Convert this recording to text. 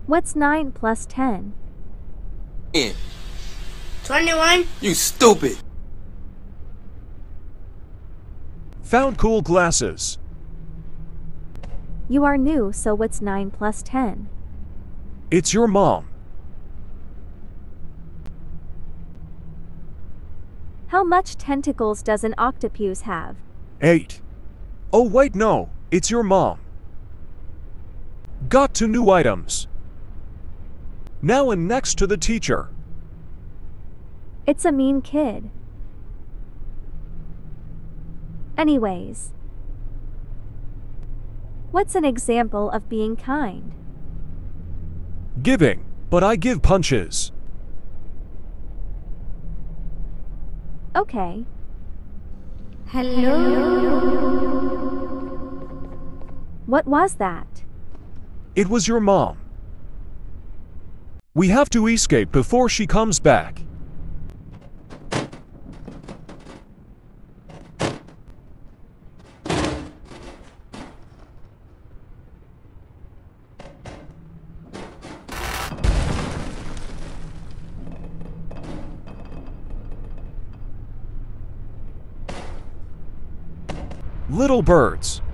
What's 9 plus 10? Yeah. 21. You stupid. Found cool glasses. You are new, so what's 9 plus 10? It's your mom. How much tentacles does an octopus have? 8. Oh wait, no, it's your mom. Got 2 new items. Now and next to the teacher. It's a mean kid. Anyways. What's an example of being kind? Giving, but I give punches. Okay. Hello. What was that? It was your mom. We have to escape before she comes back. Little birds.